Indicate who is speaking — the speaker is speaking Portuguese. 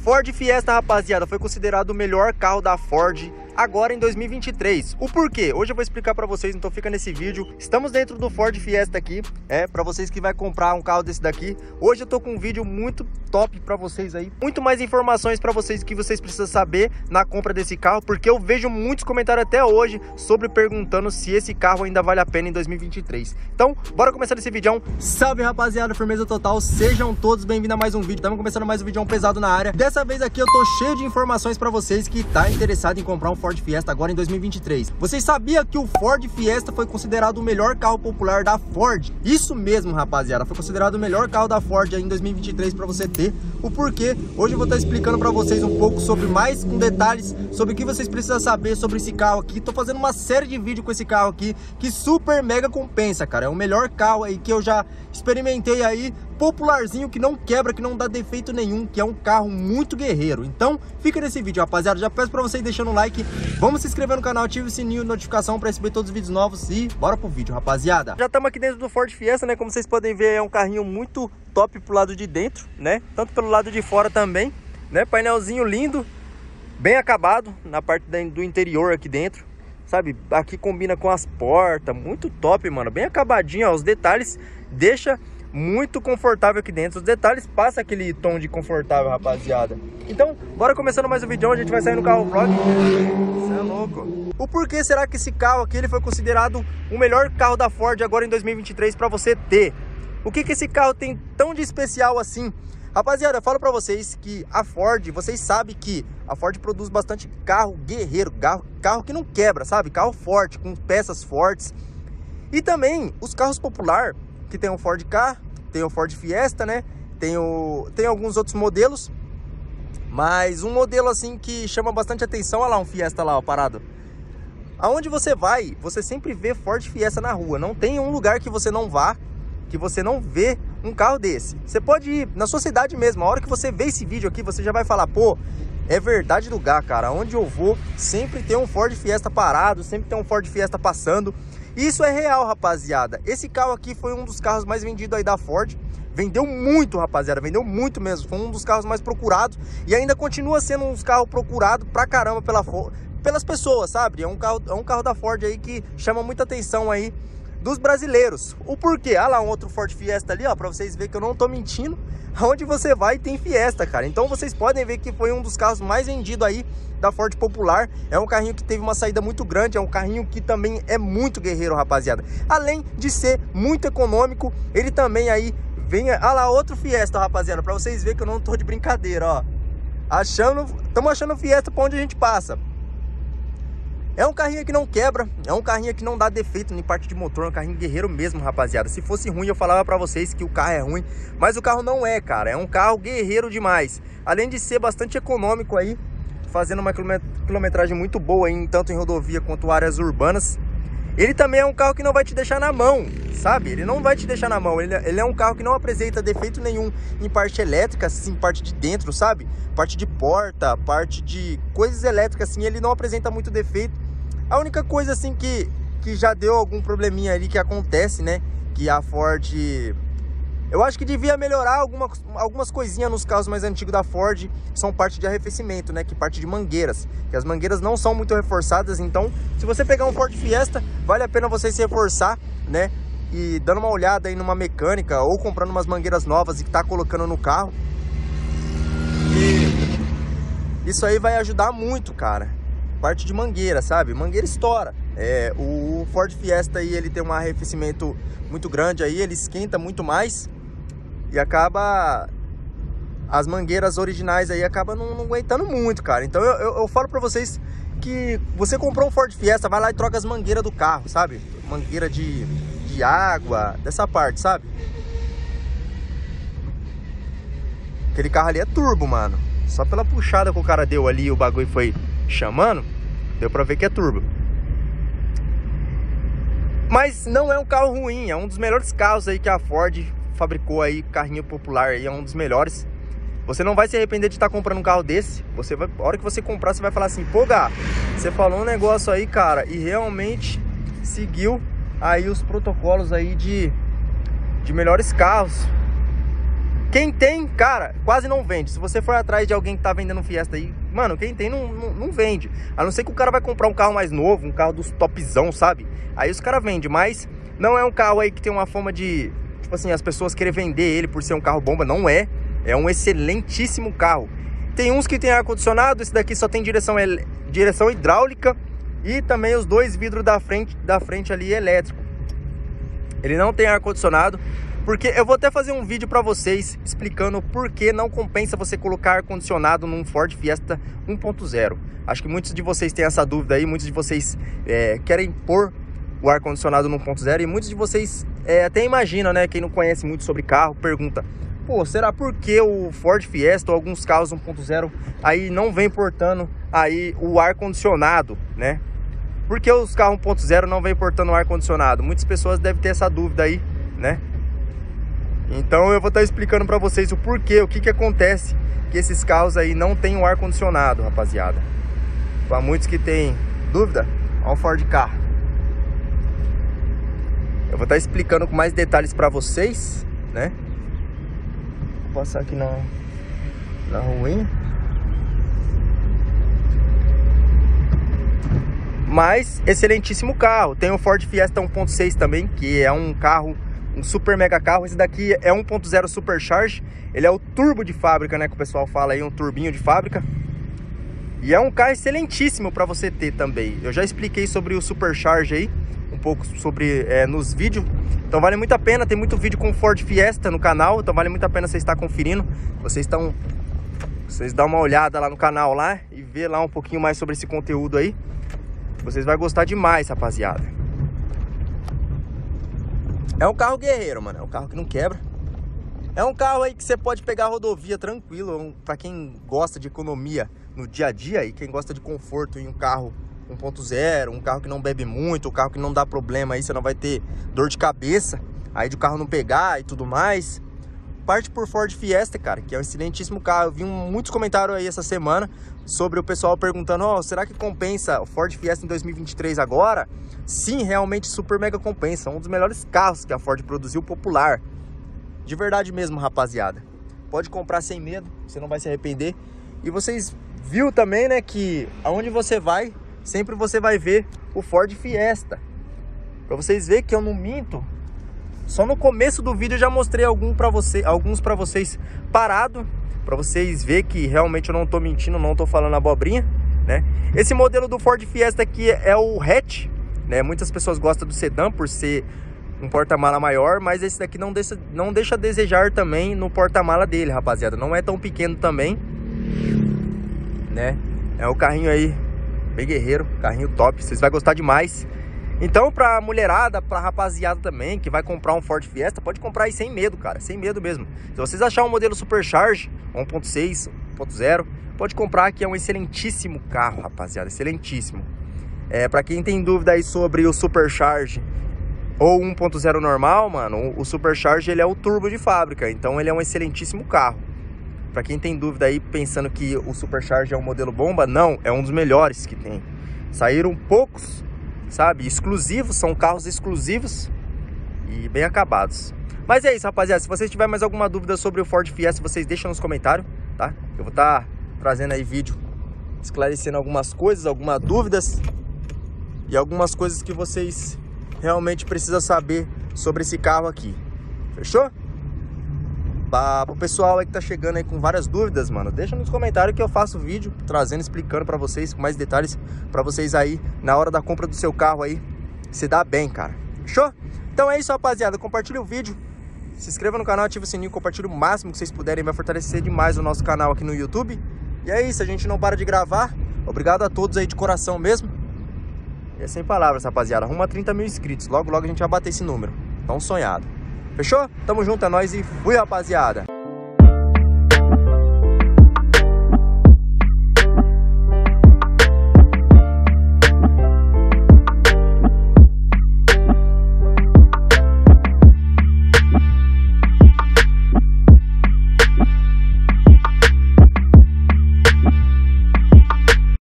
Speaker 1: Ford Fiesta, rapaziada, foi considerado o melhor carro da Ford agora em 2023. O porquê? Hoje eu vou explicar pra vocês, então fica nesse vídeo. Estamos dentro do Ford Fiesta aqui, pra vocês que vai comprar um carro desse daqui. Hoje eu tô com um vídeo muito top pra vocês aí, muito mais informações pra vocês que vocês precisam saber na compra desse carro, porque eu vejo muitos comentários até hoje sobre perguntando se esse carro ainda vale a pena em 2023. Então, bora começar esse vídeo. Salve, rapaziada, firmeza total, sejam todos bem-vindos a mais um vídeo. Estamos começando mais um vídeo pesado na área. Dessa vez aqui eu tô cheio de informações pra vocês que tá interessado em comprar um Ford Fiesta agora em 2023. Vocês sabiam que o Ford Fiesta foi considerado o melhor carro popular da Ford? Isso mesmo, rapaziada, foi considerado o melhor carro da Ford aí em 2023 pra você ter. O porquê? Hoje eu vou estar explicando pra vocês um pouco sobre mais com detalhes sobre o que vocês precisam saber sobre esse carro aqui. Tô fazendo uma série de vídeos com esse carro aqui que super mega compensa, cara. É o melhor carro aí que eu já experimentei aí, popularzinho, que não quebra, que não dá defeito nenhum, que é um carro muito guerreiro. Então fica nesse vídeo, rapaziada. Já peço pra vocês deixando um like, vamos se inscrever no canal, ative o sininho de notificação pra receber todos os vídeos novos e bora pro vídeo, rapaziada. Já estamos aqui dentro do Ford Fiesta, né? Como vocês podem ver, é um carrinho muito top pro lado de dentro, né? Tanto pelo lado de fora também, né? Painelzinho lindo, bem acabado na parte do interior aqui dentro, sabe? Aqui combina com as portas, muito top, mano. Bem acabadinho, ó. Os detalhes deixa muito confortável aqui dentro. Os detalhes passam aquele tom de confortável, rapaziada. Então, bora começando mais um vídeo. A gente vai sair no carro vlog. Isso é louco. O porquê será que esse carro aqui ele foi considerado o melhor carro da Ford agora em 2023 para você ter? O que esse carro tem tão de especial assim? Rapaziada, eu falo pra vocês que a Ford, vocês sabem que a Ford produz bastante carro guerreiro, carro que não quebra, sabe? Carro forte, com peças fortes. E também os carros popular, que tem o Ford Ka, tem o Ford Fiesta, né? Tem alguns outros modelos, mas um modelo assim que chama bastante atenção, olha lá um Fiesta lá, ó, parado. Aonde você vai, você sempre vê Ford Fiesta na rua. Não tem um lugar que você não vá, que você não vê um carro desse. Você pode ir na sua cidade mesmo. A hora que você vê esse vídeo aqui, você já vai falar, pô, é verdade do lugar, cara. Onde eu vou, sempre tem um Ford Fiesta parado, sempre tem um Ford Fiesta passando. Isso é real, rapaziada. Esse carro aqui foi um dos carros mais vendidos aí da Ford. Vendeu muito, rapaziada, vendeu muito mesmo. Foi um dos carros mais procurados e ainda continua sendo um dos carros procurados pra caramba pelas pessoas, sabe? É um carro da Ford aí que chama muita atenção aí dos brasileiros. O porquê? Ah lá, um outro Ford Fiesta ali, ó, pra vocês verem que eu não tô mentindo. Aonde você vai tem Fiesta, cara. Então vocês podem ver que foi um dos carros mais vendidos aí da Ford popular. É um carrinho que teve uma saída muito grande, é um carrinho que também é muito guerreiro, rapaziada. Além de ser muito econômico, ele também aí vem... Ah lá, outro Fiesta, rapaziada, pra vocês verem que eu não tô de brincadeira, ó. Estamos achando Fiesta pra onde a gente passa. É um carrinho que não quebra, é um carrinho que não dá defeito em parte de motor, é um carrinho guerreiro mesmo, rapaziada. Se fosse ruim, eu falava pra vocês que o carro é ruim, mas o carro não é, cara. É um carro guerreiro demais. Além de ser bastante econômico aí, fazendo uma quilometragem muito boa aí, tanto em rodovia quanto áreas urbanas. Ele também é um carro que não vai te deixar na mão, sabe? Ele não vai te deixar na mão. Ele é um carro que não apresenta defeito nenhum em parte elétrica, assim, parte de dentro, sabe? Parte de porta, parte de coisas elétricas, assim, ele não apresenta muito defeito. A única coisa, assim, que já deu algum probleminha ali que acontece, né? Que a Ford... Eu acho que devia melhorar algumas coisinhas nos carros mais antigos da Ford. São parte de arrefecimento, né? Que parte de mangueiras. Que as mangueiras não são muito reforçadas. Então, se você pegar um Ford Fiesta, vale a pena você se reforçar, né? E dando uma olhada aí numa mecânica ou comprando umas mangueiras novas e tá colocando no carro. E isso aí vai ajudar muito, cara. Parte de mangueira, sabe? Mangueira estoura. O Ford Fiesta aí, ele tem um arrefecimento muito grande aí, ele esquenta muito mais e acaba... As mangueiras originais aí acabam não aguentando muito, cara. Então eu falo pra vocês que você comprou um Ford Fiesta, vai lá e troca as mangueiras do carro, sabe? Mangueira de água, dessa parte, sabe? Aquele carro ali é turbo, mano. Só pela puxada que o cara deu ali, o bagulho foi chamando, deu pra ver que é turbo. Mas não é um carro ruim, é um dos melhores carros aí que a Ford fabricou aí, carrinho popular aí, é um dos melhores. Você não vai se arrepender de estar comprando um carro desse. A hora que você comprar, você vai falar assim, pô, Gá, você falou um negócio aí, cara, e realmente seguiu aí os protocolos aí de melhores carros. Quem tem, cara, quase não vende. Se você for atrás de alguém que tá vendendo um Fiesta aí, mano, quem tem não vende. A não ser que o cara vai comprar um carro mais novo, um carro dos topzão, sabe? Aí os caras vendem, mas não é um carro aí que tem uma fama de, tipo assim, as pessoas querem vender ele por ser um carro bomba. Não é. É um excelentíssimo carro. Tem uns que tem ar-condicionado, esse daqui só tem direção hidráulica e também os dois vidros da frente ali elétrico. Ele não tem ar-condicionado. Porque eu vou até fazer um vídeo para vocês explicando por que não compensa você colocar ar-condicionado num Ford Fiesta 1.0. Acho que muitos de vocês têm essa dúvida aí, muitos de vocês querem pôr o ar-condicionado no 1.0 e muitos de vocês até imaginam, né? Quem não conhece muito sobre carro, pergunta: pô, será por que o Ford Fiesta ou alguns carros 1.0 aí não vem portando aí o ar-condicionado, né? Por que os carros 1.0 não vem portando o ar-condicionado? Muitas pessoas devem ter essa dúvida aí, né? Então eu vou estar explicando para vocês o porquê, o que acontece que esses carros aí não tem o ar-condicionado, rapaziada. Para muitos que tem dúvida, olha o Ford Ka. Eu vou estar explicando com mais detalhes para vocês, né? Vou passar aqui na ruinha. Mas excelentíssimo carro. Tem o Ford Fiesta 1.6 também, que é um carro, um super mega carro. Esse daqui é 1.0 Supercharge. Ele é o turbo de fábrica, né? Que o pessoal fala aí, um turbinho de fábrica. E é um carro excelentíssimo para você ter também. Eu já expliquei sobre o Supercharge aí, um pouco sobre nos vídeos. Então vale muito a pena, tem muito vídeo com Ford Fiesta no canal. Então vale muito a pena você estar conferindo. Vocês dão uma olhada lá no canal lá e ver lá um pouquinho mais sobre esse conteúdo aí. Vocês vão gostar demais, rapaziada. É um carro guerreiro, mano. É um carro que não quebra. É um carro aí que você pode pegar a rodovia tranquilo. Pra quem gosta de economia no dia a dia e quem gosta de conforto em um carro 1.0, um carro que não bebe muito, um carro que não dá problema aí, você não vai ter dor de cabeça aí de o carro não pegar e tudo mais. Parte por Ford Fiesta, cara, que é um excelentíssimo carro. Eu vi muitos comentários aí essa semana sobre o pessoal perguntando: ó, será que compensa o Ford Fiesta em 2023 agora? Sim, realmente super mega compensa. Um dos melhores carros que a Ford produziu, popular. De verdade mesmo, rapaziada. Pode comprar sem medo, você não vai se arrepender. E vocês viram também, né, que aonde você vai, sempre você vai ver o Ford Fiesta. Pra vocês verem que eu não minto. Só no começo do vídeo eu já mostrei alguns pra vocês parado, pra vocês verem que realmente eu não tô mentindo, não tô falando abobrinha, né? Esse modelo do Ford Fiesta aqui é o hatch, né? Muitas pessoas gostam do sedã por ser um porta-mala maior, mas esse daqui não deixa a desejar também no porta-mala dele, rapaziada. Não é tão pequeno também, né? É um carrinho aí bem guerreiro, carrinho top, vocês vão gostar demais. Então, pra mulherada, pra rapaziada também, que vai comprar um Ford Fiesta, pode comprar aí sem medo, cara, sem medo mesmo. Se vocês acharem um modelo Supercharge, 1.6, 1.0, pode comprar, que é um excelentíssimo carro, rapaziada, excelentíssimo. Pra quem tem dúvida aí sobre o Supercharge ou 1.0 normal, mano, o Supercharge, ele é o turbo de fábrica, então ele é um excelentíssimo carro. Pra quem tem dúvida aí, pensando que o Supercharge é um modelo bomba, não, é um dos melhores que tem. Saíram poucos, sabe, exclusivos, são carros exclusivos e bem acabados. Mas é isso, rapaziada, se vocês tiverem mais alguma dúvida sobre o Ford Fiesta, vocês deixam nos comentários, tá? Eu vou estar trazendo aí vídeo esclarecendo algumas coisas, algumas dúvidas e algumas coisas que vocês realmente precisam saber sobre esse carro aqui. Fechou? Pro pessoal aí que tá chegando aí com várias dúvidas, mano, deixa nos comentários que eu faço vídeo trazendo, explicando pra vocês com mais detalhes, pra vocês aí na hora da compra do seu carro aí se dá bem, cara. Fechou? Então é isso, rapaziada, compartilha o vídeo, se inscreva no canal, ativa o sininho, compartilha o máximo que vocês puderem, vai fortalecer demais o nosso canal aqui no YouTube. E é isso, a gente não para de gravar. Obrigado a todos aí de coração mesmo. E é sem palavras, rapaziada, rumo a 30 mil inscritos, logo logo a gente vai bater esse número, tão sonhado. Fechou? Tamo junto, é nóis e fui, rapaziada!